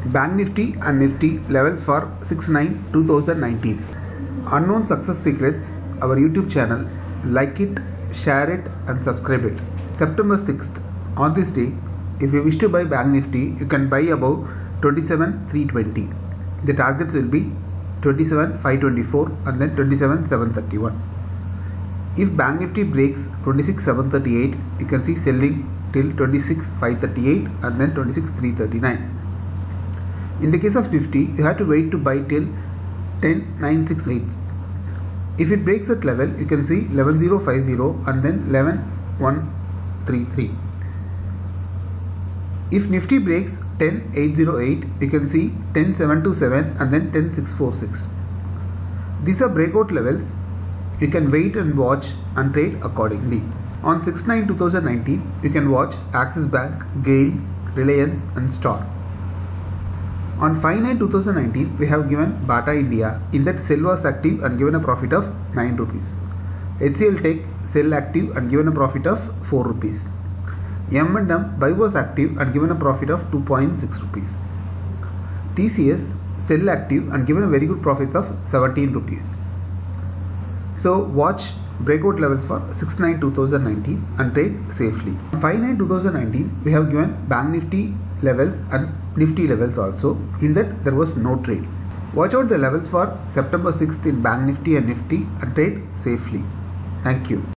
Banknifty and Nifty levels for 6/9/2019. Unknown success secrets, our YouTube channel. Like it, share it and subscribe it. September 6th. On this day, if you wish to buy Banknifty, you can buy above 27,320. The targets will be 27,524 and then 27,731. If Banknifty breaks 26,738, you can see selling till 26,538 and then 26,339. In the case of Nifty, you have to wait to buy till 10,968. If it breaks that level, you can see 11,050 and then 11,133. If Nifty breaks 10,808, you can see 10,727 and then 10,646. These are breakout levels. You can wait and watch and trade accordingly. On 6/9/2019, you can watch Axis Bank, GAIL, Reliance and Star. On 5/9/2019, we have given Bata India. In that, sell was active and given a profit of 9 rupees. HCL Tech, sell active and given a profit of 4 rupees. M&M, buy was active and given a profit of 2.6 rupees. TCS, sell active and given a very good profit of 17 rupees. So watch breakout levels for 6/9/2019 and trade safely. On 5/9/2019, we have given Banknifty levels and Nifty levels also. In that, there was no trade. Watch out the levels for September 6th in Banknifty and Nifty and trade safely. Thank you.